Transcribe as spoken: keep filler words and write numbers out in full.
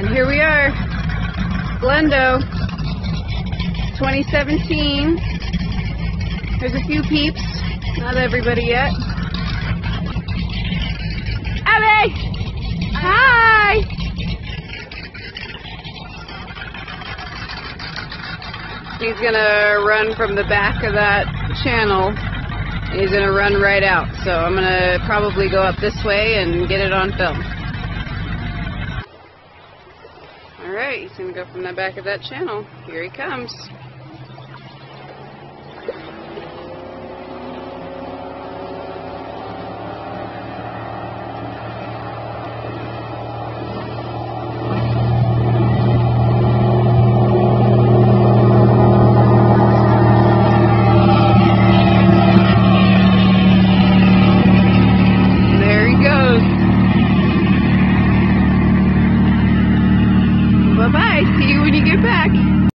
And here we are, Glendo, twenty seventeen. There's a few peeps, not everybody yet. Abby! Hi! He's gonna run from the back of that channel. He's gonna run right out. So I'm gonna probably go up this way and get it on film. Alright, he's gonna go from the back of that channel. Here he comes. Bye-bye. See you when you get back.